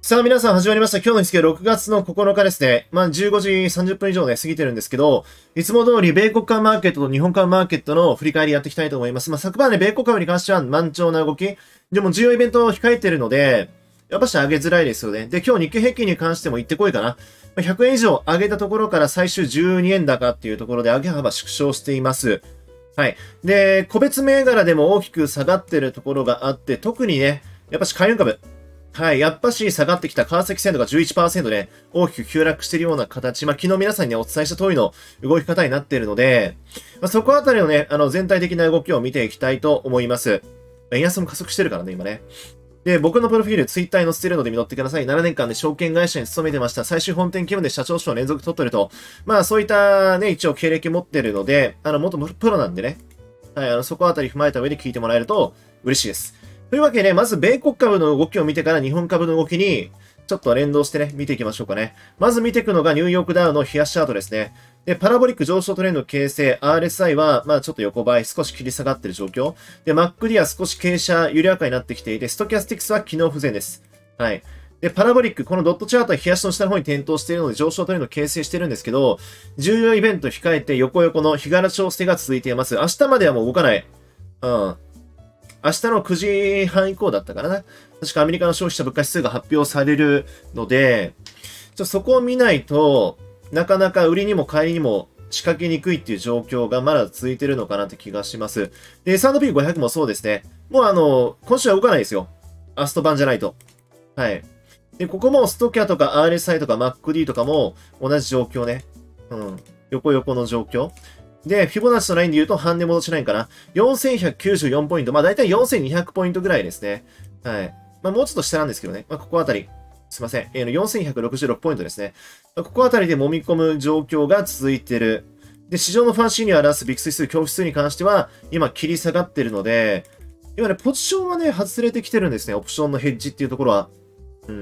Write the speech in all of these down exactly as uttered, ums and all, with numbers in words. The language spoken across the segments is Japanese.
さあ皆さん始まりました。今日の日付ろくがつのここのかですね。まあじゅうごじさんじゅっぷん以上ね、過ぎてるんですけど、いつも通り米国株マーケットと日本株マーケットの振り返りやっていきたいと思います。まあ昨晩ね、米国株に関しては満潮な動き。でも重要イベントを控えてるので、やっぱし上げづらいですよね。で、今日日経平均に関しても行ってこいかな。ひゃくえん以上上げたところから最終じゅうにえん高っていうところで上げ幅縮小しています。はい。で、個別銘柄でも大きく下がってるところがあって、特にね、やっぱし海運株。はい。やっぱし下がってきた川崎線とか じゅういちパーセント で大きく急落しているような形。まあ、昨日皆さんにね、お伝えした通りの動き方になっているので、まあ、そこあたりのね、あの、全体的な動きを見ていきたいと思います。円安も加速してるからね、今ね。で、僕のプロフィール、ツイッターに載せてるので見乗ってください。ななねんかんで証券会社に勤めてました。最終本店勤務で社長賞を連続取ってると。まあ、そういったね、一応経歴持ってるので、あの、元プロなんでね。はい、あの、そこあたり踏まえた上で聞いてもらえると嬉しいです。というわけで、まず米国株の動きを見てから日本株の動きに、ちょっと連動してね、見ていきましょうかね。まず見ていくのがニューヨークダウの冷やしチャートですね。で、パラボリック上昇トレンド形成、アールエスアイ は、まあちょっと横ばい、少し切り下がってる状況。で、マックディは少し傾斜緩やかになってきていて、ストキャスティクスは機能不全です。はい。で、パラボリック、このドットチャートは冷やしの下の方に点灯しているので上昇トレンド形成してるんですけど、重要イベント控えて横横の日柄調整が続いています。明日まではもう動かない。うん。明日のくじはん以降だったかな。確かアメリカの消費者物価指数が発表されるので、ちょそこを見ないとなかなか売りにも買いにも仕掛けにくいっていう状況がまだ続いてるのかなって気がします。で、エスアンドピーごひゃく もそうですね。もうあの、今週は動かないですよ。アスト版じゃないと。はい。で、ここもストキャとか アールエスアイ とか マックディ とかも同じ状況ね。うん。横横の状況。で、フィボナッチのラインで言うと半値戻しラインかな。よんせんひゃくきゅうじゅうよんポイント。まあ大体よんせんにひゃくポイントぐらいですね。はい。まあもうちょっと下なんですけどね。まあここあたり。すいません。えー、よんせんひゃくろくじゅうろくポイントですね。まあ、ここあたりで揉み込む状況が続いている。で、市場のファンシーに表すビックス指数、恐怖指数に関しては、今切り下がってるので、今ね、ポジションはね、外れてきてるんですね。オプションのヘッジっていうところは。うん。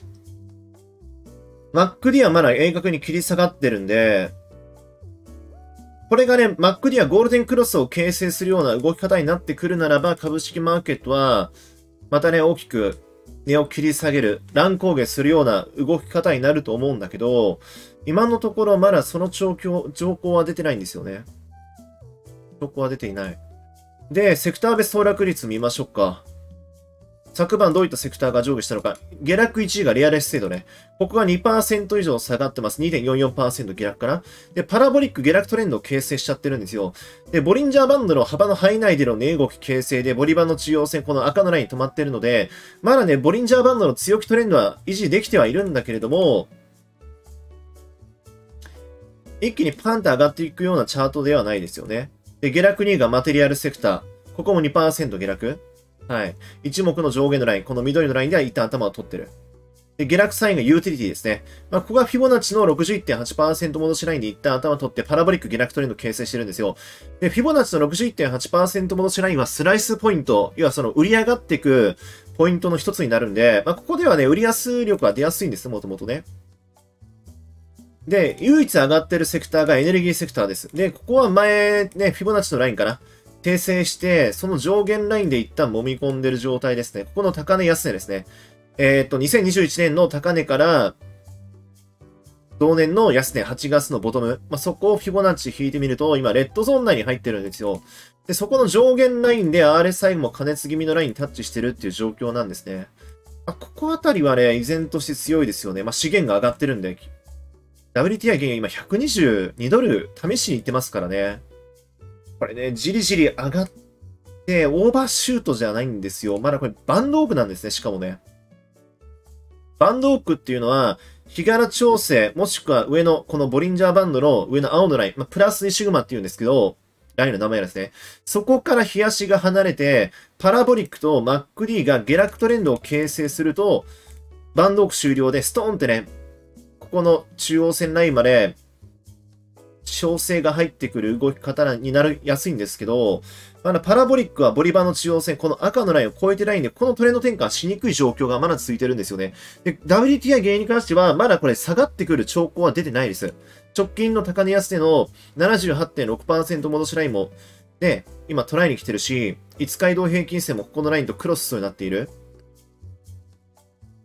マックディはまだ鋭角に切り下がってるんで、これがね、マックディはゴールデンクロスを形成するような動き方になってくるならば、株式マーケットは、またね、大きく値を切り下げる、乱高下するような動き方になると思うんだけど、今のところまだその状況、条項は出てないんですよね。条項は出ていない。で、セクター別騰落率見ましょうか。昨晩どういったセクターが上下したのか。下落いちいがリアルエステートね。ここが にパーセント 以上下がってます。にてんよんよんパーセント 下落かな。で、パラボリック下落トレンドを形成しちゃってるんですよ。で、ボリンジャーバンドの幅の範囲内での値動き形成で、ボリバンの中央線、この赤のラインに止まってるので、まだね、ボリンジャーバンドの強気トレンドは維持できてはいるんだけれども、一気にパンと上がっていくようなチャートではないですよね。で、下落にいがマテリアルセクター。ここも にパーセント 下落。はい。一目の上下のライン、この緑のラインでは一旦頭を取ってる。で、下落サインがユーティリティですね。まあ、ここがフィボナッチの ろくじゅういってんはちパーセント 戻しラインで一旦頭を取ってパラボリック下落トレンドを形成してるんですよ。で、フィボナッチの ろくじゅういってんはちパーセント 戻しラインはスライスポイント、要はその売り上がっていくポイントの一つになるんで、まあ、ここではね、売り安力は出やすいんです、もともとね。で、唯一上がってるセクターがエネルギーセクターです。で、ここは前ね、フィボナッチのラインかな。訂正して、その上限ラインで一旦揉み込んでる状態ですね。ここの高値安値ですね。えっと、にせんにじゅういちねんの高値から、同年の安値はちがつのボトム。まあ、そこをフィボナッチ引いてみると、今、レッドゾーン内に入ってるんですよ。で、そこの上限ラインで アールエスアイ も加熱気味のラインにタッチしてるっていう状況なんですね。あ、ここあたりはね、依然として強いですよね。まあ、資源が上がってるんで。ダブリューティーアイ 原油今ひゃくにじゅうにドル試しに行ってますからね。これね、じりじり上がって、オーバーシュートじゃないんですよ。まだこれバンドオークなんですね、しかもね。バンドオークっていうのは、日柄調整、もしくは上の、このボリンジャーバンドの上の青のライン、まあ、プラスにシグマっていうんですけど、ラインの名前ですね。そこから日足が離れて、パラボリックと マックディ が下落トレンドを形成すると、バンドオーク終了でストーンってね、ここの中央線ラインまで、調整が入ってくる動き方になりやすいんですけど、まだパラボリックはボリバーの中央線、この赤のラインを超えてラインで、このトレンド転換しにくい状況がまだ続いてるんですよね。で、ダブリューティーアイ 原因に関しては、まだこれ下がってくる兆候は出てないです。直近の高値安値の ななじゅうはちてんろくパーセント 戻しラインも、ね、今トライに来てるし、いつか移動平均線もここのラインとクロスになっている。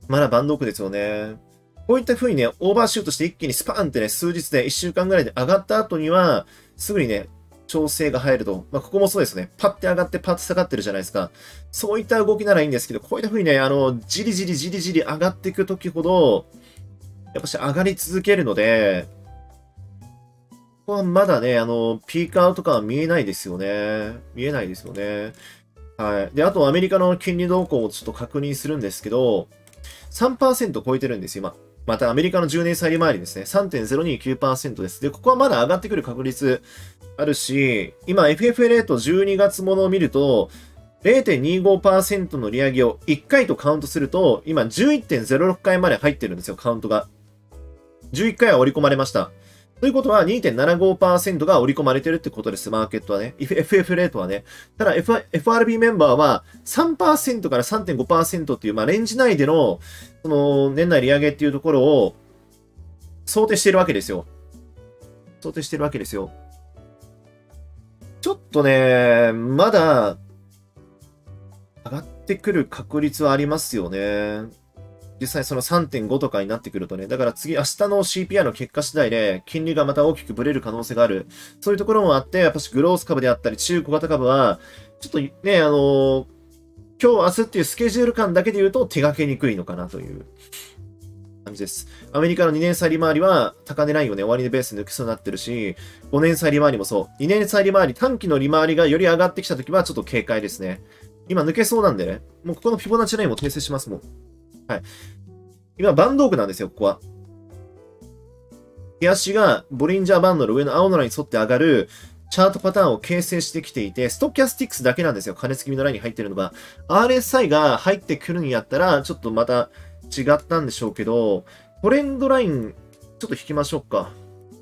まだバンド奥ですよね。こういった風にね、オーバーシュートして一気にスパーンってね、数日でいっしゅうかんぐらいで上がった後には、すぐにね、調整が入ると。まあ、ここもそうですね。パッて上がってパッて下がってるじゃないですか。そういった動きならいいんですけど、こういった風にね、あの、じりじりじりじり上がっていくときほど、やっぱし上がり続けるので、ここはまだね、あの、ピークアウト感は見えないですよね。見えないですよね。はい。で、あとアメリカの金利動向をちょっと確認するんですけど、さんパーセント 超えてるんですよ、今。またアメリカのじゅうねん債利回りですね。さんてんゼロにきゅうパーセント です。で、ここはまだ上がってくる確率あるし、今 エフエフ レートじゅうにがつものを見ると、れいてんにごパーセント の利上げをいっかいとカウントすると、今 じゅういってんゼロろっかいまで入ってるんですよ、カウントが。じゅういっかいは織り込まれました。ということは にてんななごパーセント が織り込まれてるってことです、マーケットはね。エフエフ レートはね。ただ、F、エフアールビー メンバーは さんパーセント から さんてんごパーセント っていう、まあ、レンジ内での、その、年内利上げっていうところを想定しているわけですよ。想定しているわけですよ。ちょっとね、まだ、上がってくる確率はありますよね。実際その さんてんご とかになってくるとね、だから次、明日の シーピーアイ の結果次第で、金利がまた大きくブレる可能性がある。そういうところもあって、やっぱしグロース株であったり、中小型株は、ちょっとね、あのー、今日明日っていうスケジュール感だけで言うと手がけにくいのかなという感じです。アメリカのにねん債利回りは高値ラインをね、終値ベースに抜きそうになってるし、ごねん債利回りもそう。にねん債利回り、短期の利回りがより上がってきたときはちょっと警戒ですね。今抜けそうなんでね、もうここのフィボナッチラインも訂正しますもん。はい。今、バンドオークなんですよ、ここは。手足がボリンジャーバンドの上の青のラインに沿って上がるチャートパターンを形成してきていて、ストキャスティックスだけなんですよ。加熱気味のラインに入ってるのが。アールエスアイ が入ってくるんやったら、ちょっとまた違ったんでしょうけど、トレンドライン、ちょっと引きましょうか。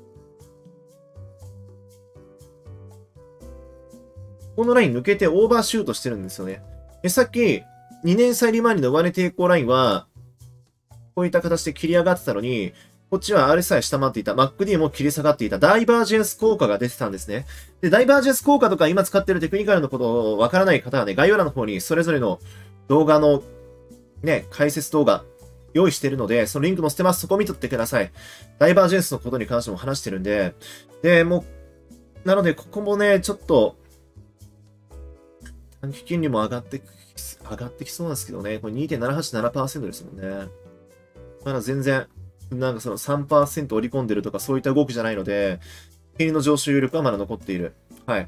このライン抜けてオーバーシュートしてるんですよね。で、さっき、にねん債利回りの上値抵抗ラインは、こういった形で切り上がってたのに、こっちは アールエスアイ 下回っていた。マックディー も切り下がっていた。ダイバージェンス効果が出てたんですね。で、ダイバージェンス効果とか今使ってるテクニカルのことをわからない方はね、概要欄の方にそれぞれの動画のね、解説動画用意してるので、そのリンク載せてます。そこ見とってください。ダイバージェンスのことに関しても話してるんで。で、もう、なのでここもね、ちょっと、短期金利も上がって上がってきそうなんですけどね。これ にてんななはちななパーセント ですもんね。まだ全然、なんかその さんパーセント 織り込んでるとかそういった動きじゃないので、金利の上昇余力はまだ残っている。はい。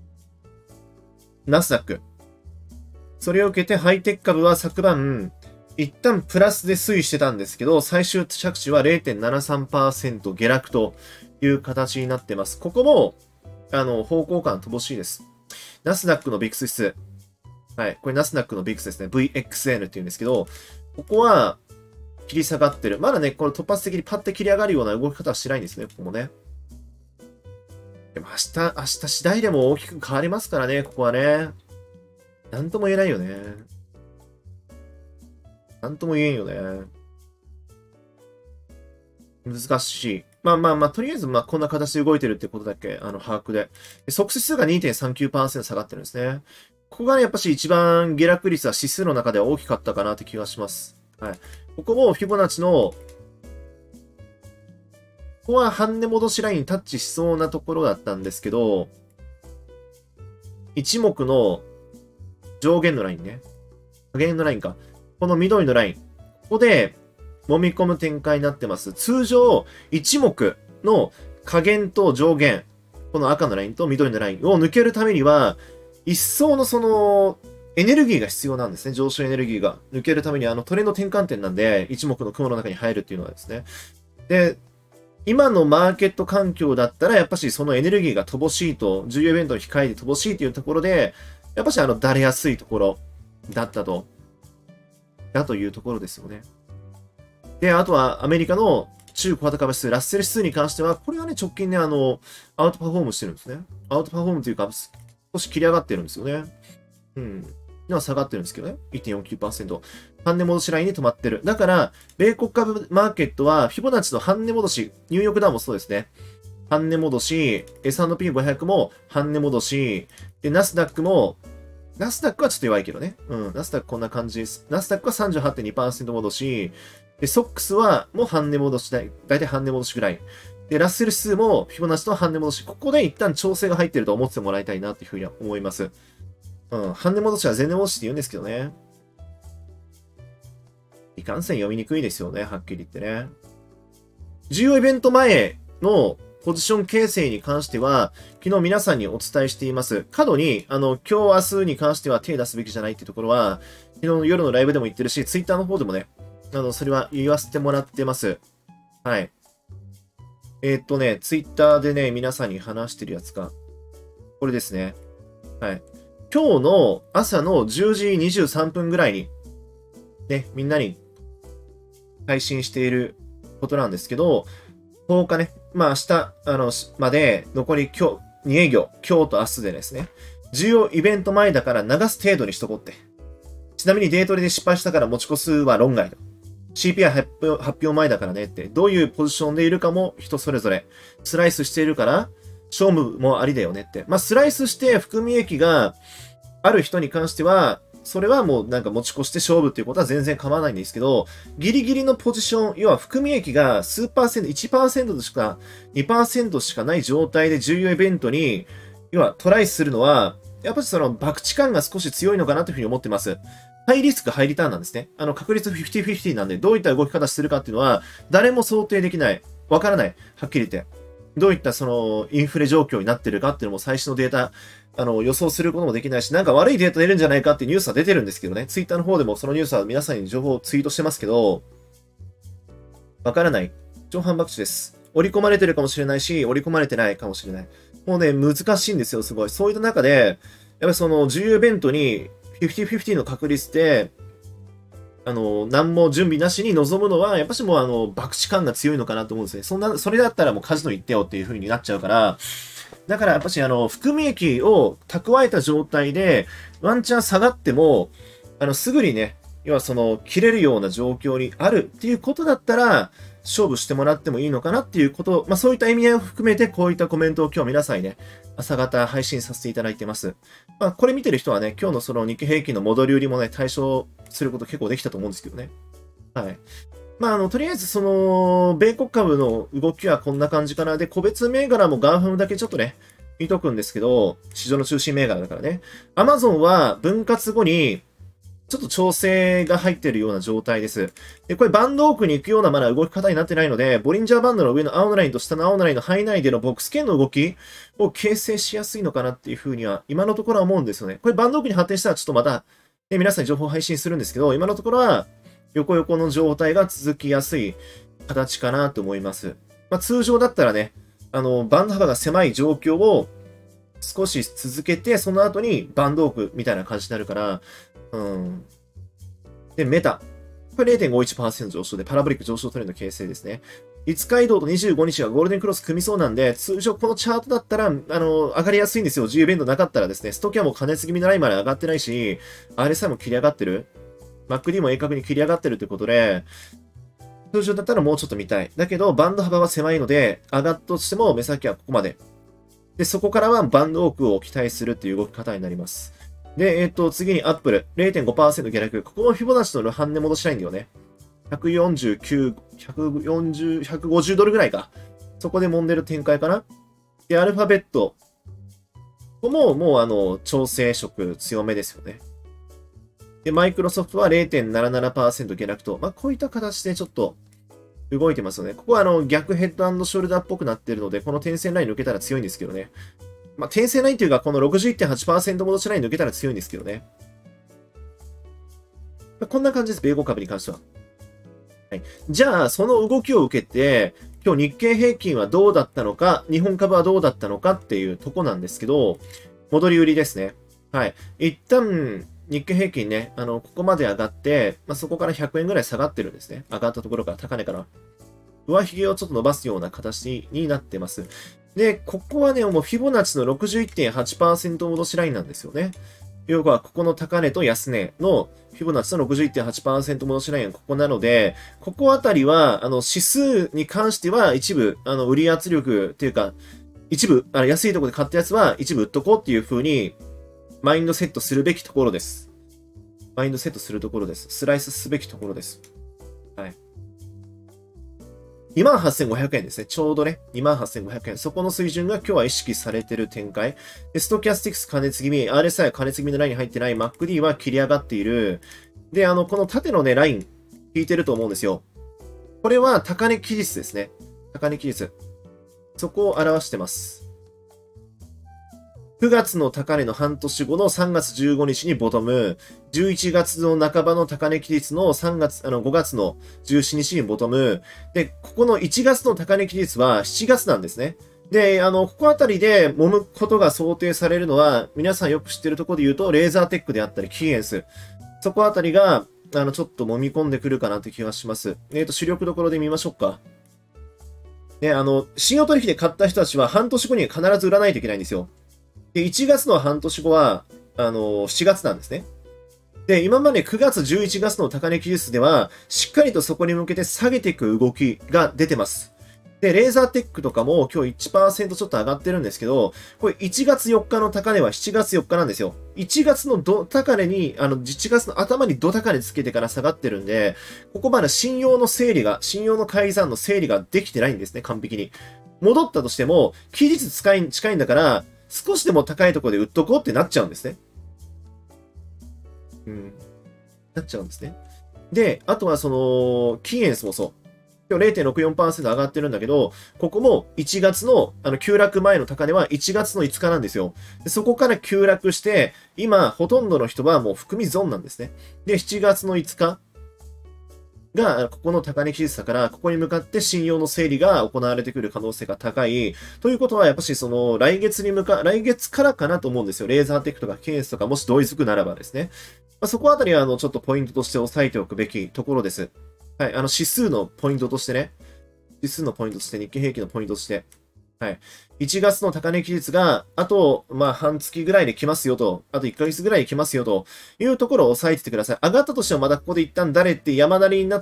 ナスダック。それを受けてハイテク株は昨晩、一旦プラスで推移してたんですけど、最終着地は れいてんななさんパーセント 下落という形になってます。ここも、あの、方向感乏しいです。ナスダックのビックス指数。はい。これナスダックのビックスですね。ブイエックスエヌ って言うんですけど、ここは切り下がってる。まだね、これ突発的にパッて切り上がるような動き方はしてないんですね。ここもね。でも明日、明日次第でも大きく変わりますからね、ここはね。なんとも言えないよね。なんとも言えんよね。難しい。まあまあまあ、とりあえず、まあこんな形で動いてるってことだけ、あの、把握で。で即指数が にてんさんきゅうパーセント 下がってるんですね。ここがね、やっぱし一番下落率は指数の中では大きかったかなって気がします。はい。ここもフィボナッチの、ここは半値戻しラインにタッチしそうなところだったんですけど、一目の上限のラインね。下限のラインか。この緑のライン。ここで揉み込む展開になってます。通常、一目の下限と上限、この赤のラインと緑のラインを抜けるためには、一層のその、エネルギーが必要なんですね。上昇エネルギーが。抜けるために、あのトレンド転換点なんで、一目の雲の中に入るっていうのはですね。で、今のマーケット環境だったら、やっぱしそのエネルギーが乏しいと、重要イベントを控えて乏しいというところで、やっぱしあの、だれやすいところだったと。だというところですよね。で、あとはアメリカの中小型株指数、ラッセル指数に関しては、これはね、直近ね、あの、アウトパフォームしてるんですね。アウトパフォームというか、少し切り上がってるんですよね。うん。のは下がってるんですけどね。いってんよんきゅうパーセント。半値戻しラインに止まってる。だから、米国株マーケットは、フィボナッチの半値戻し、ニューヨークダウンもそうですね。半値戻し、エスアンドピーごひゃく も半値戻し、で、ナスダックもナスダックはちょっと弱いけどね。うん。ナスダックこんな感じです。ナスダックは さんじゅうはってんにパーセント 戻し、で、ソックスはもう半値戻しだい、だいたい半値戻しぐらい。で、ラッセル指数もフィボナッチと半値戻し。ここで一旦調整が入ってると思ってもらいたいなっていうふうには思います。うん。半値戻しは全値戻しって言うんですけどね。いかんせん読みにくいですよね。はっきり言ってね。重要イベント前のポジション形成に関しては、昨日皆さんにお伝えしています。過度に、あの、今日明日に関しては手出すべきじゃないっていうところは、昨日の夜のライブでも言ってるし、ツイッターの方でもね、あの、それは言わせてもらってます。はい。えー、っとね、ツイッターでね、皆さんに話してるやつか。これですね。はい。今日の朝のじゅうじにじゅうさんぷんぐらいに、ね、みんなに配信していることなんですけど、とおかね、まあ明日、あの、まで、残り今日、に営業、今日と明日でですね、重要イベント前だから流す程度にしとこうって。ちなみにデートリで失敗したから持ち越すは論外と。シーピーアイ 発表、発表前だからねって、どういうポジションでいるかも人それぞれ。スライスしているから、勝負もありだよねって。まあ、スライスして含み益がある人に関しては、それはもうなんか持ち越して勝負っていうことは全然構わないんですけど、ギリギリのポジション、要は含み益が数パーセント、いちパーセントしか、にパーセントしかない状態で重要イベントに、要はトライするのは、やっぱりその博打感が少し強いのかなというふうに思ってます。ハイリスク、ハイリターンなんですね。あの、確率フィフティフィフティなんで、どういった動き方するかっていうのは、誰も想定できない。わからない。はっきり言って。どういったその、インフレ状況になってるかっていうのも最新のデータ、あの、予想することもできないし、なんか悪いデータ出るんじゃないかっていうニュースは出てるんですけどね。ツイッターの方でもそのニュースは皆さんに情報をツイートしてますけど、わからない。上半博打です。織り込まれてるかもしれないし、織り込まれてないかもしれない。もうね、難しいんですよ、すごい。そういった中で、やっぱりその、重要イベントに、フィフティフィフティの確率で、あの、何も準備なしに臨むのは、やっぱしもうあの、博打感が強いのかなと思うんですね。そんな、それだったらもうカジノ行ってよっていう風になっちゃうから、だからやっぱしあの、含み益を蓄えた状態で、ワンチャン下がっても、あの、すぐにね、要はその、切れるような状況にあるっていうことだったら、勝負してもらってもいいのかなっていうこと、まあそういった意味合いを含めて、こういったコメントを今日皆さんにね、朝方配信させていただいてます。まあこれ見てる人はね、今日のその日経平均の戻り売りもね、対象すること結構できたと思うんですけどね。はい。まああの、とりあえずその、米国株の動きはこんな感じかな。で、個別銘柄もガンファムだけちょっとね、見とくんですけど、市場の中心銘柄だからね。アマゾンは分割後に、ちょっと調整が入っているような状態です。で、これバンド奥に行くようなまだ動き方になってないので、ボリンジャーバンドの上の青のラインと下の青のラインの範囲内でのボックス圏の動きを形成しやすいのかなっていうふうには、今のところは思うんですよね。これバンド奥に発展したらちょっとまた、ね、皆さんに情報を配信するんですけど、今のところは、横横の状態が続きやすい形かなと思います。まあ、通常だったらね、あの、バンド幅が狭い状況を少し続けて、その後にバンド奥みたいな感じになるから、うん。で、メタ。これ れいてんごいちパーセント 上昇で、パラボリック上昇トレンド形成ですね。いつか移動とにじゅうごにちがゴールデンクロス組みそうなんで、通常このチャートだったら、あの、上がりやすいんですよ。自由弁当なかったらですね、ストキャも加熱気味のラインまで上がってないし、アールエスアイ も切り上がってる。マックディー も鋭角に切り上がってるということで、通常だったらもうちょっと見たい。だけど、バンド幅は狭いので、上がったとしても目先はここまで。で、そこからはバンド多くを期待するっていう動き方になります。で、えっと、次にアップル。れいてんごパーセント 下落。ここもフィボナッチの半値戻しないんだよね。ひゃくよんじゅうきゅう、ひゃくよんじゅう、ひゃくごじゅうドルぐらいか。そこで揉んでる展開かな。で、アルファベット。ここももうあの、調整色強めですよね。で、マイクロソフトは れいてんななななパーセント 下落と。まあ、こういった形でちょっと動いてますよね。ここはあの、逆ヘッド&ショルダーっぽくなってるので、この点線ライン抜けたら強いんですけどね。まあ、点線ラインというか、この ろくじゅういってんはちパーセント 戻しライン抜けたら強いんですけどね。まあ、こんな感じです、米国株に関しては。はい。じゃあ、その動きを受けて、今日日経平均はどうだったのか、日本株はどうだったのかっていうとこなんですけど、戻り売りですね。はい。一旦、日経平均ね、あの、ここまで上がって、まあ、そこからひゃくえんぐらい下がってるんですね。上がったところから、高値から。上髭をちょっと伸ばすような形になってます。で、ここはね、もうフィボナッチの ろくじゅういってんはちパーセント 戻しラインなんですよね。要は、ここの高値と安値のフィボナッチの ろくじゅういってんはちパーセント 戻しラインはここなので、ここあたりは、あの、指数に関しては一部、あの、売り圧力っていうか、一部、あの安いところで買ったやつは一部売っとこうっていう風にマインドセットするべきところです。マインドセットするところです。スライスすべきところです。はい。にまんはっせんごひゃくえんですね。ちょうどね。にまんはっせんごひゃくえん。そこの水準が今日は意識されてる展開。で、ストキャスティクス加熱気味、アールエスアイ は加熱気味のラインに入ってない、マックディー は切り上がっている。で、あの、この縦のね、ライン、引いてると思うんですよ。これは高値期日ですね。高値期日。そこを表してます。くがつの高値の半年後のさんがつじゅうごにちにボトム、じゅういちがつの半ばの高値期日のさんがつ、あの、ごがつのじゅうしちにちにボトム、で、ここのいちがつの高値期日はしちがつなんですね。で、あの、ここあたりで揉むことが想定されるのは、皆さんよく知ってるところで言うと、レーザーテックであったり、キーエンス。そこあたりが、あの、ちょっと揉み込んでくるかなという気がします。えっと、主力どころで見ましょうか。ね、あの、信用取引で買った人たちは半年後に必ず売らないといけないんですよ。で、いちがつの半年後は、あの、しちがつなんですね。で、今までくがつ、じゅういちがつの高値期日では、しっかりとそこに向けて下げていく動きが出てます。で、レーザーテックとかも今日 いちパーセント ちょっと上がってるんですけど、これいちがつよっかの高値はしちがつよっかなんですよ。いちがつのド高値に、あの、いちがつの頭にド高値つけてから下がってるんで、ここまで信用の整理が、信用の改ざんの整理ができてないんですね、完璧に。戻ったとしても、期日近い、近いんだから、少しでも高いところで売っとこうってなっちゃうんですね。うん。なっちゃうんですね。で、あとはその、キーエンスもそう。今日 れいてんろくよんパーセント 上がってるんだけど、ここもいちがつの、あの、急落前の高値はいちがつのいつかなんですよ。でそこから急落して、今、ほとんどの人はもう含み損なんですね。で、しちがつのいつかが、ここの高値期日だから、ここに向かって信用の整理が行われてくる可能性が高い。ということは、やっぱしその、来月に向か、来月からかなと思うんですよ。レーザーテックとかケースとか、もし同意づくならばですね。まあ、そこあたりは、あの、ちょっとポイントとして押さえておくべきところです。はい。あの、指数のポイントとしてね。指数のポイントとして、日経平均のポイントとして。はい。いちがつの高値期日が、あと、まあ、半月ぐらいで来ますよと。あといっかげつぐらいで来ますよというところを押さえててください。上がったとしてもまたここで一旦誰って山なりになって、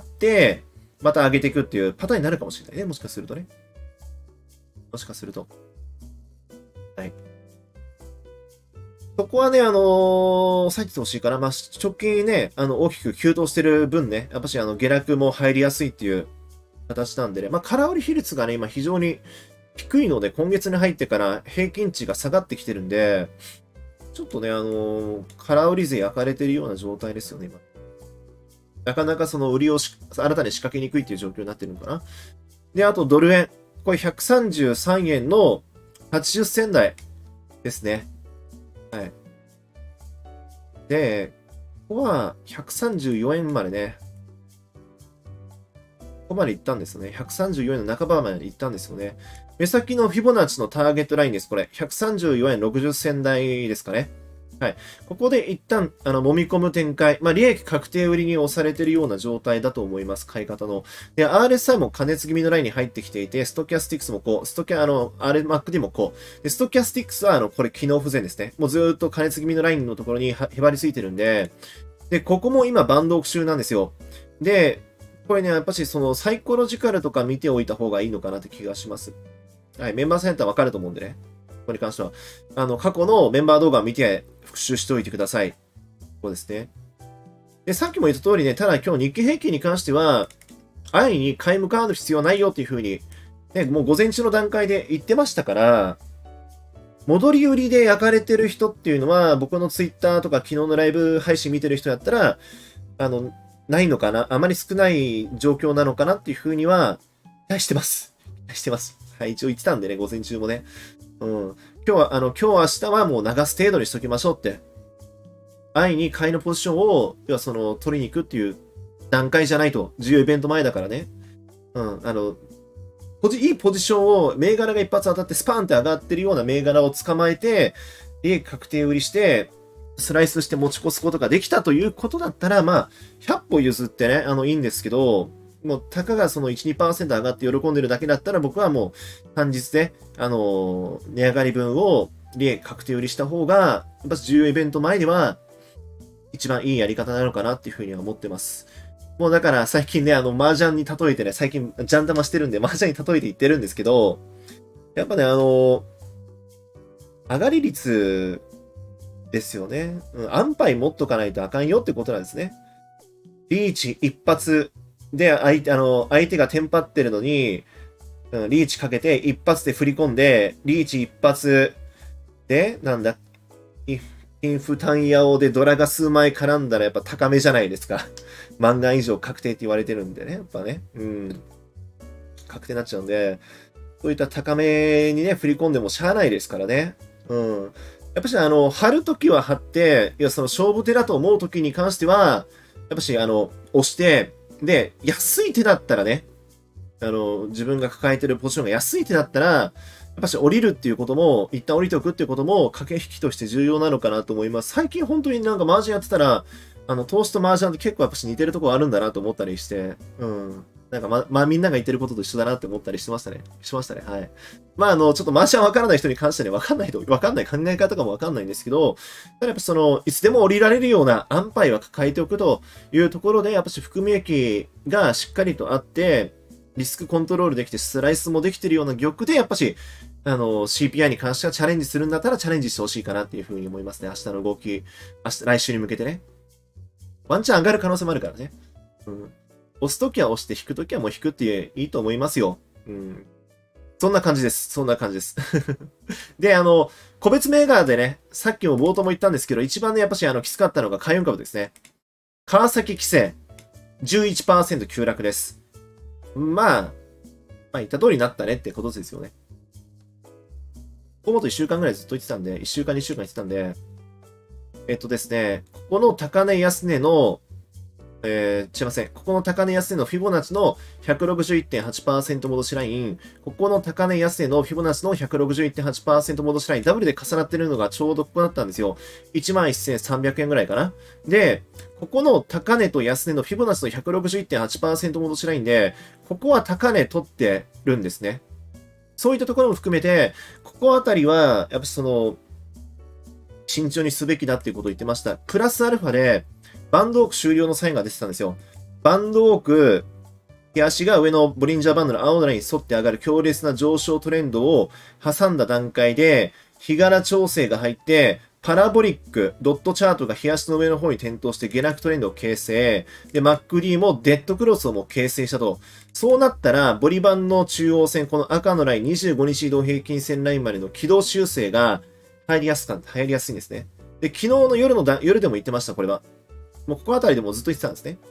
また上げていくっていうパターンになるかもしれないね。もしかするとね。もしかすると。はい。そこはね、あのー、押さえててほしいから、まあ、直近ね、あの、大きく急騰してる分ね、やっぱしあの、下落も入りやすいっていう形なんでね、まあ、空売り比率がね、今非常に低いので、今月に入ってから平均値が下がってきてるんで、ちょっとね、あのー、空売り税焼かれてるような状態ですよね、今。なかなかその売りをし新たに仕掛けにくいっていう状況になってるのかな。で、あとドル円。これひゃくさんじゅうさんえんのはちじゅっせん台ですね。はい。で、ここはひゃくさんじゅうよえんまでね、ここまで行ったんですよね。ひゃくさんじゅうよえんの半ばまで行ったんですよね。目先のフィボナッチのターゲットラインです。これ。ひゃくさんじゅうよえんろくじゅっせん台ですかね。はい。ここで一旦、あの、揉み込む展開。まあ、利益確定売りに押されているような状態だと思います。買い方の。で、アールエスアイ も加熱気味のラインに入ってきていて、ストキャスティクスもこう、ストキャ、あの、アールマックディ もこう。で、ストキャスティクスは、あの、これ、機能不全ですね。もうずーっと加熱気味のラインのところにへばりついてるんで、で、ここも今、バンド中なんですよ。で、これね、やっぱし、その、サイコロジカルとか見ておいた方がいいのかなって気がします。はい。メンバーセンターわかると思うんでね。ここに関しては。あの、過去のメンバー動画を見て、復習しておいてください。ここですね。で、さっきも言った通りね、ただ今日日経平均に関しては、安易に買い向かう必要ないよっていう風に、ね、もう午前中の段階で言ってましたから、戻り売りで焼かれてる人っていうのは、僕のツイッターとか昨日のライブ配信見てる人だったら、あの、ないのかな、あまり少ない状況なのかなっていう風には、期待してます。期待してます。はい、一応言ってたんでね、午前中もね。うん。今日は、あの、今日明日はもう流す程度にしときましょうって。安易に買いのポジションを、要はその、取りに行くっていう段階じゃないと。重要イベント前だからね。うん。あの、ポジ、いいポジションを、銘柄が一発当たってスパーンって上がってるような銘柄を捕まえて、利益確定売りして、スライスして持ち越すことができたということだったら、まあ、ひゃっぽ譲ってね、あの、いいんですけど、もう、たかがそのいち、にパーセント 上がって喜んでるだけだったら、僕はもう、単日で、あのー、値上がり分を利益確定売りした方が、やっぱ重要イベント前では、一番いいやり方なのかなっていうふうには思ってます。もうだから最近ね、あの、麻雀に例えてね、最近、ジャン玉してるんで、麻雀に例えて言ってるんですけど、やっぱね、あのー、上がり率、 ですよね。うん、安牌持っとかないとあかんよってことなんですね。リーチ一発で相手、あの、相手がテンパってるのに、うん、リーチかけて一発で振り込んで、リーチ一発で、なんだ、インフタンヤオでドラが数枚絡んだらやっぱ高めじゃないですか。万眼以上確定って言われてるんでね、やっぱね。うん。確定になっちゃうんで、そういった高めにね、振り込んでもしゃあないですからね。うん。やっぱし、あの、張るときは張って、いや、その勝負手だと思うときに関しては、やっぱし、あの、押して、で、安い手だったらね、あの、自分が抱えてるポジションが安い手だったら、やっぱし降りるっていうことも、一旦降りておくっていうことも、駆け引きとして重要なのかなと思います。最近本当になんか麻雀やってたら、あの、投資と麻雀って結構やっぱし似てるところあるんだなと思ったりして、うん。なんかま、まあみんなが言ってることと一緒だなって思ったりしてましたね。しましたね。はい。まああの、ちょっと麻雀わからない人に関してはね、わかんないと、わかんない考え方とかもわかんないんですけど、ただやっぱその、いつでも降りられるような安牌は抱えておくというところで、やっぱし含み益がしっかりとあって、リスクコントロールできて、スライスもできてるような玉で、やっぱし、あの、シーピーアイ に関してはチャレンジするんだったらチャレンジしてほしいかなっていうふうに思いますね。明日の動き、明日、来週に向けてね。ワンチャン上がる可能性もあるからね。うん。押すときは押して、引くときはもう引くっていいと思いますよ。うん。そんな感じです。そんな感じです。で、あの、個別銘柄でね、さっきも冒頭も言ったんですけど、一番ね、やっぱしあの、きつかったのが海運株ですね。川崎規制、じゅういちパーセント 急落です。まあ、まあ、言った通りになったねってことですよね。ここもといっしゅうかんぐらいずっと言ってたんで、いっしゅうかん、にしゅうかん言ってたんで、えっとですね、ここの高値安値の、えー、違いません。ここの高値安値のフィボナッチの ひゃくろくじゅういってんはちパーセント 戻しライン、ここの高値安値のフィボナッチの ひゃくろくじゅういってんはちパーセント 戻しライン、ダブルで重なってるのがちょうどここだったんですよ。いちまんせんさんびゃくえんぐらいかな。で、ここの高値と安値のフィボナッチの ひゃくろくじゅういってんはちパーセント 戻しラインで、ここは高値取ってるんですね。そういったところも含めて、ここあたりは、やっぱその、慎重にすべきだっていうことを言ってました。プラスアルファで、バンドオーク終了のサインが出てたんですよ。バンドオーク、日足が上のボリンジャーバンドの青のラインに沿って上がる強烈な上昇トレンドを挟んだ段階で、日柄調整が入って、パラボリック、ドットチャートが日足の上の方に点灯して下落トレンドを形成。で、マック D もデッドクロスをもう形成したと。そうなったら、ボリバンの中央線、この赤のライン、にじゅうごにち移動平均線ラインまでの軌道修正が入りやすか、入りやすいんですね。で、昨日の夜のだ、夜でも言ってました、これは。もうここあたりでもずっと言ってたんですね。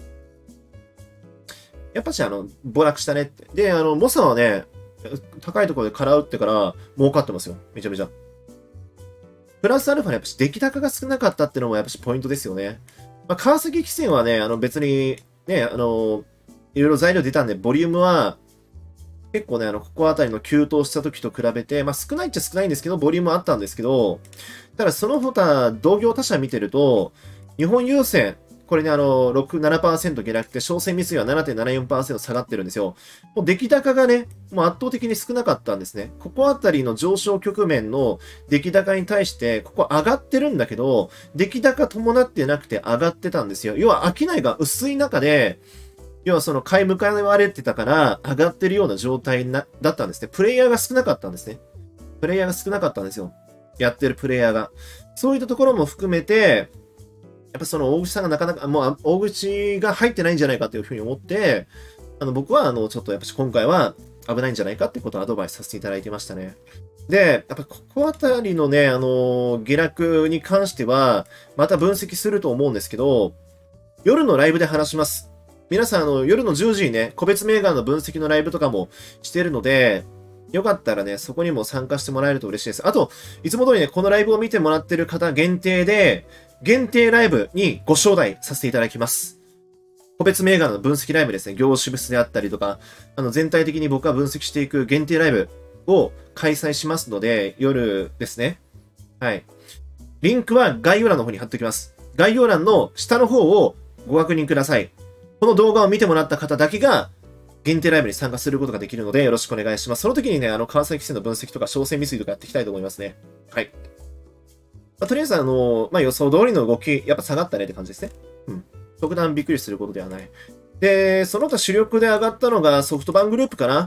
やっぱし、あの、暴落したねって。で、あの、モサはね、高いところで空打ってから儲かってますよ。めちゃめちゃ。プラスアルファのやっぱし出来高が少なかったっていうのもやっぱしポイントですよね。まあ、川崎汽船はね、あの別にね、あの、いろいろ材料出たんで、ボリュームは結構ね、あの、ここあたりの急騰した時と比べて、まあ少ないっちゃ少ないんですけど、ボリュームあったんですけど、ただその他同業他社見てると、日本郵船、これね、あの、ろく、ななパーセント下落で、商船未遂は ななてんななよんパーセント 下がってるんですよ。もう出来高がね、もう圧倒的に少なかったんですね。ここあたりの上昇局面の出来高に対して、ここ上がってるんだけど、出来高伴ってなくて上がってたんですよ。要は商いが薄い中で、要はその買い迎え割れてたから上がってるような状態なだったんですね。プレイヤーが少なかったんですね。プレイヤーが少なかったんですよ。やってるプレイヤーが。そういったところも含めて、やっぱその大口さんがなかなか、もう大口が入ってないんじゃないかというふうに思って、あの僕はあのちょっとやっぱし今回は危ないんじゃないかってことをアドバイスさせていただいてましたね。で、やっぱここあたりのね、あの、下落に関しては、また分析すると思うんですけど、夜のライブで話します。皆さん、あの、夜のじゅうじにね、個別銘柄の分析のライブとかもしてるので、よかったらね、そこにも参加してもらえると嬉しいです。あと、いつも通りね、このライブを見てもらってる方限定で、限定ライブにご招待させていただきます。個別銘柄の分析ライブですね。業種別であったりとか、あの全体的に僕が分析していく限定ライブを開催しますので、夜ですね。はい。リンクは概要欄の方に貼っておきます。概要欄の下の方をご確認ください。この動画を見てもらった方だけが限定ライブに参加することができるのでよろしくお願いします。その時にね、あの、川崎汽船の分析とか商船未遂とかやっていきたいと思いますね。はい。まあ、とりあえず、あの、まあ、予想通りの動き、やっぱ下がったねって感じですね。うん。特段びっくりすることではない。で、その他主力で上がったのがソフトバンクグループかな。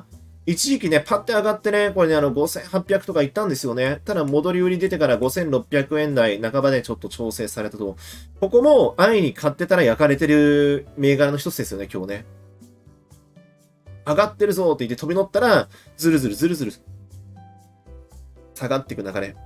一時期ね、パッて上がってね、これね、あの、ごせんはっぴゃくとかいったんですよね。ただ、戻り売り出てからごせんろっぴゃくえん台半ばでちょっと調整されたと。ここも安易に買ってたら焼かれてる銘柄の一つですよね、今日ね。上がってるぞって言って飛び乗ったら、ずるずるずるずる下がっていく流れ。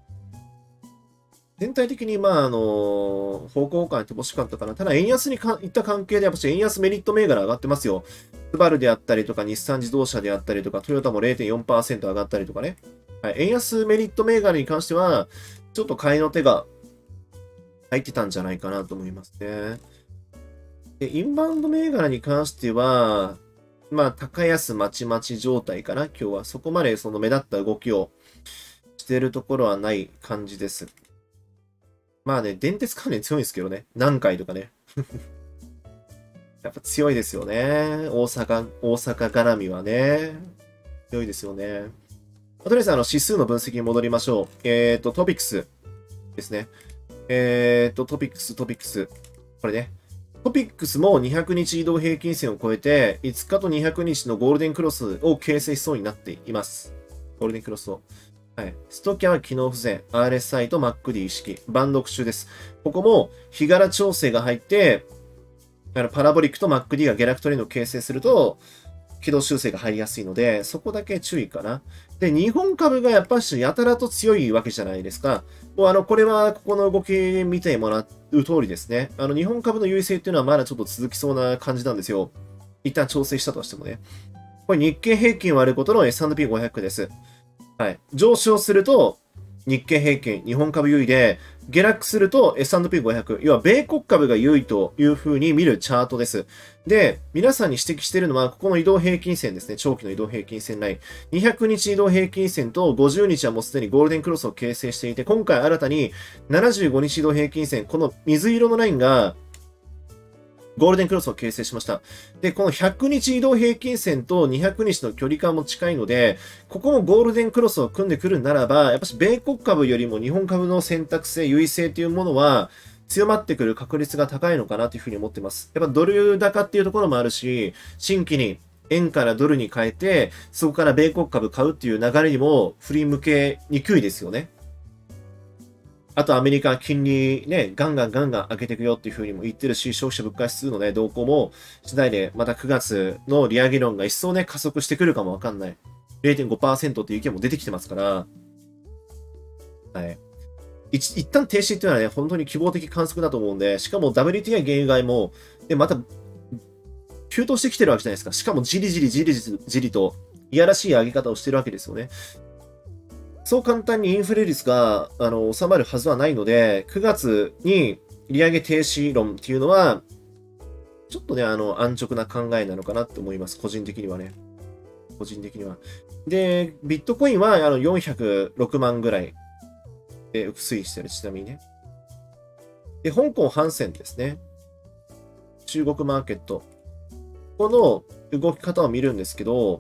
全体的に、まあ、あの、方向感に乏しかったかな。ただ、円安にかいった関係で、やっぱし円安メリット銘柄上がってますよ。スバルであったりとか、日産自動車であったりとか、トヨタも れいてんよんパーセント 上がったりとかね。はい、円安メリット銘柄に関しては、ちょっと買いの手が入ってたんじゃないかなと思いますね。で、インバウンド銘柄に関しては、まあ、高安まちまち状態かな、今日は。そこまでその目立った動きをしているところはない感じです。まあね、電鉄関連強いんですけどね。南海とかね。やっぱ強いですよね。大阪、大阪絡みはね。強いですよね。とりあえず、あの、指数の分析に戻りましょう。えっと、トピックスですね。えっと、トピックス、トピックス。これね。トピックスもにひゃくにち移動平均線を超えて、いつかとにひゃくにちのゴールデンクロスを形成しそうになっています。ゴールデンクロスを。はい。ストキャは機能不全、アールエスアイ と マックディ 意識、バンド中です。ここも日柄調整が入って、あのパラボリックと マックディ が下落トレンドを形成すると、軌道修正が入りやすいので、そこだけ注意かな。で、日本株がやっぱしやたらと強いわけじゃないですか。もうあの、これはここの動き見てもらう通りですね。あの、日本株の優位性っていうのはまだちょっと続きそうな感じなんですよ。一旦調整したとしてもね。これ日経平均割ることの エスアンドピーごひゃく です。はい。上昇すると、日経平均、日本株優位で、下落すると エスアンドピーごひゃく、要は米国株が優位という風に見るチャートです。で、皆さんに指摘しているのは、ここの移動平均線ですね。長期の移動平均線ライン。にひゃくにち移動平均線とごじゅうにちはもうすでにゴールデンクロスを形成していて、今回新たにななじゅうごにち移動平均線、この水色のラインが、ゴールデンクロスを形成しました。で、このひゃくにち移動平均線とにひゃくにちの距離感も近いので、ここもゴールデンクロスを組んでくるならば、やっぱし米国株よりも日本株の選択性、優位性というものは強まってくる確率が高いのかなというふうに思っています。やっぱドル高っていうところもあるし、新規に円からドルに変えて、そこから米国株買うっていう流れにも振り向けにくいですよね。あとアメリカ金利ね、ガンガンガンガン上げていくよっていうふうにも言ってるし、消費者物価指数のね、動向も次第でまたくがつの利上げ論が一層ね、加速してくるかもわかんない。れいてんごパーセント っていう意見も出てきてますから、はい。一一旦停止っていうのはね、本当に希望的観測だと思うんで、しかも ダブリューティーアイ 原油買いも、で、また、急騰してきてるわけじゃないですか。しかもじりじりじりじりと、いやらしい上げ方をしてるわけですよね。そう簡単にインフレ率があの収まるはずはないので、くがつに利上げ停止論っていうのは、ちょっとね、あの、安直な考えなのかなって思います。個人的にはね。個人的には。で、ビットコインはあのよんひゃくろくまんぐらいで推移してる、ちなみにね。で、香港ハンセンですね。中国マーケット。この動き方を見るんですけど、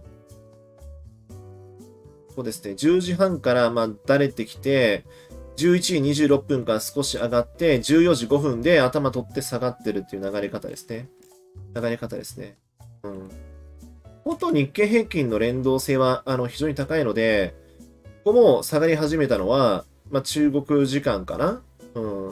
ここですね、じゅうじはんからまあだれてきて、じゅういちじにじゅうろっぷんから少し上がって、じゅうよじごふんで頭取って下がってるっていう流れ方ですね。流れ方ですね。うん。本当日経平均の連動性はあの非常に高いので、ここも下がり始めたのは、まあ、中国時間かな。うん。こ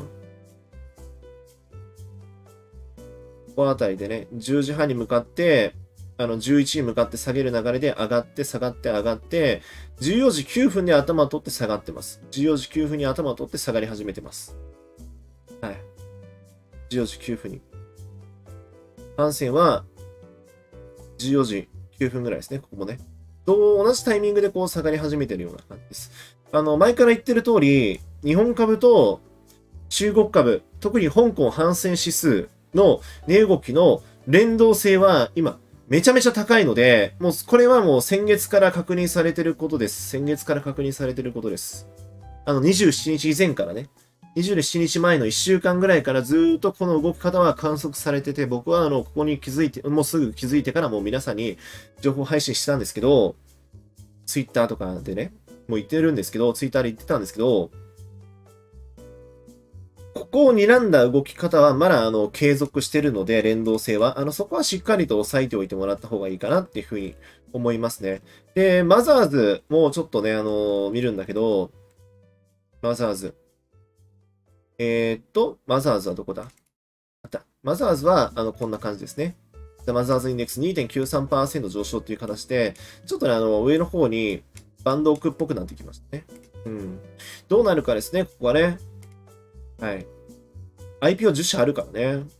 こあたりでね、じゅうじはんに向かって、あの、じゅういちに向かって下げる流れで上がって下がって上がって、じゅうよじきゅうふんで頭を取って下がってます。じゅうよじきゅうふんに頭を取って下がり始めてます。はい。じゅうよじきゅうふんに。反線は、じゅうよじきゅうふんぐらいですね、ここもね。と同じタイミングでこう下がり始めてるような感じです。あの、前から言ってる通り、日本株と中国株、特に香港反戦指数の値動きの連動性は今、めちゃめちゃ高いので、もうこれはもう先月から確認されてることです。先月から確認されてることです。あのにじゅうしちにち以前からね。にじゅうしちにちまえのいっしゅうかんぐらいからずーっとこの動き方は観測されてて、僕はあの、ここに気づいて、もうすぐ気づいてからもう皆さんに情報配信したんですけど、ツイッターとかでね、もう言ってるんですけど、ツイッターで言ってたんですけど、ここを睨んだ動き方はまだあの継続してるので、連動性は。あの、そこはしっかりと押さえておいてもらった方がいいかなっていうふうに思いますね。で、マザーズもちょっとね、あの見るんだけど、マザーズ。えー、っと、マザーズはどこだあった。マザーズは、あの、こんな感じですね。マザーズインデックス にてんきゅうさんパーセント 上昇っていう形で、ちょっとね、あの、上の方にバンド奥っぽくなってきましたね。うん。どうなるかですね、ここはね。はい。アイピーオーじゅっ 社あるからね。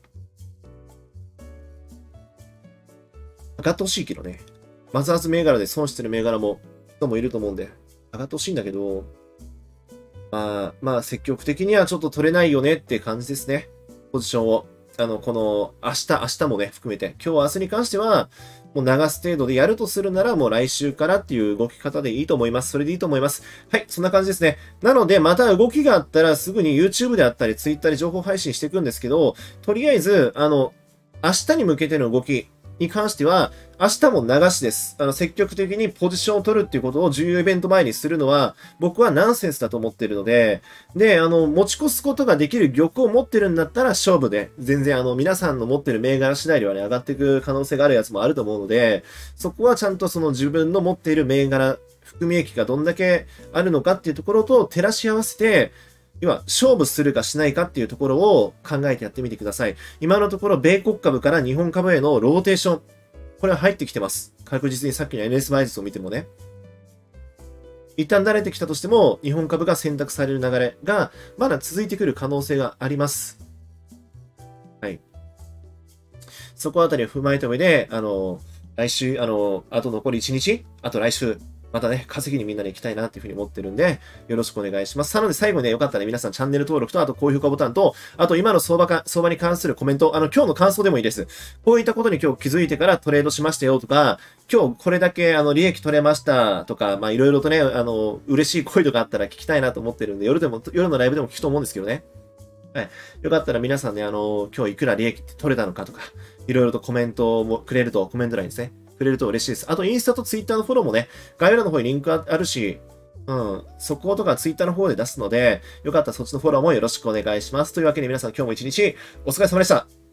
上がってほしいけどね。マザーズ銘柄で損してる銘柄も、人もいると思うんで、上がってほしいんだけど、まあ、まあ、積極的にはちょっと取れないよねって感じですね。ポジションを。あの、この、明日、明日もね、含めて、今日、明日に関しては、もう流す程度でやるとするなら、もう来週からっていう動き方でいいと思います。それでいいと思います。はい、そんな感じですね。なので、また動きがあったら、すぐに YouTube であったり、Twitter で情報配信していくんですけど、とりあえず、あの、明日に向けての動きに関しては、明日も流しです。あの、積極的にポジションを取るっていうことを重要イベント前にするのは、僕はナンセンスだと思ってるので、で、あの、持ち越すことができる玉を持ってるんだったら勝負で、全然あの、皆さんの持ってる銘柄次第ではね、上がっていく可能性があるやつもあると思うので、そこはちゃんとその自分の持っている銘柄、含み益がどんだけあるのかっていうところと照らし合わせて、今、勝負するかしないかっていうところを考えてやってみてください。今のところ、米国株から日本株へのローテーション、これは入ってきてます。確実にさっきの エヌエス 倍率を見てもね。一旦慣れてきたとしても、日本株が選択される流れが、まだ続いてくる可能性があります。はい。そこあたりを踏まえた上で、あの、来週、あの、あと残りいちにち、あと来週、またね、稼ぎにみんなで行きたいなっていうふうに思ってるんで、よろしくお願いします。なので最後にね、よかったら、ね、皆さんチャンネル登録と、あと高評価ボタンと、あと今の相場か、相場に関するコメント、あの、今日の感想でもいいです。こういったことに今日気づいてからトレードしましたよとか、今日これだけあの利益取れましたとか、まあいろいろとね、あの、嬉しい声とかあったら聞きたいなと思ってるんで、夜でも、夜のライブでも聞くと思うんですけどね。はい。よかったら皆さんね、あの、今日いくら利益取れたのかとか、いろいろとコメントもくれると、コメント欄にですね。くれると嬉しいです。あと、インスタとツイッターのフォローもね、概要欄の方にリンクあるし、うん、そことかツイッターの方で出すので、よかったらそっちのフォローもよろしくお願いします。というわけで皆さん今日も一日お疲れ様でした。